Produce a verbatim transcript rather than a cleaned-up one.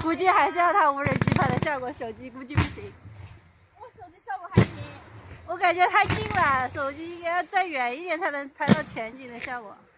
估计还是要它无人机拍的效果，手机估计不行。 我手机效果还行。 我感觉太近了，手机应该要再远一点才能拍到全景的效果。